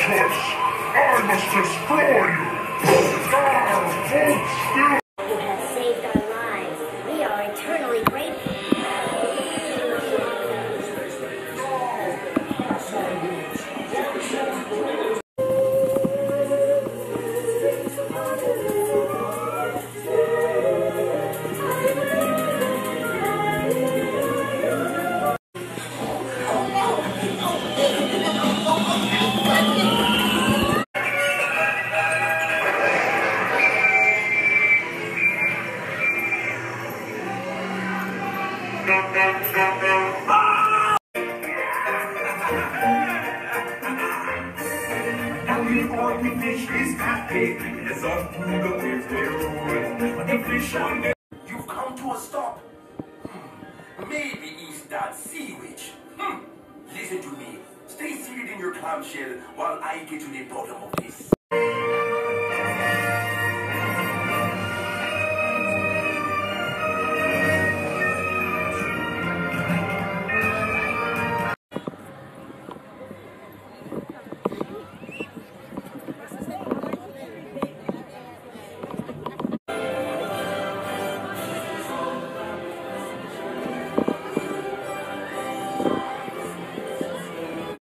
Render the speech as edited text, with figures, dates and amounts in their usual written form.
choice. I must destroy you. You have saved our lives. We are eternally grateful. Now the only fish is happy as on through the waves they roll. But the fish on the You've come to a stop. Maybe it's that sea witch. Listen to me. Stay seated in your clamshell while I get to the bottom of this.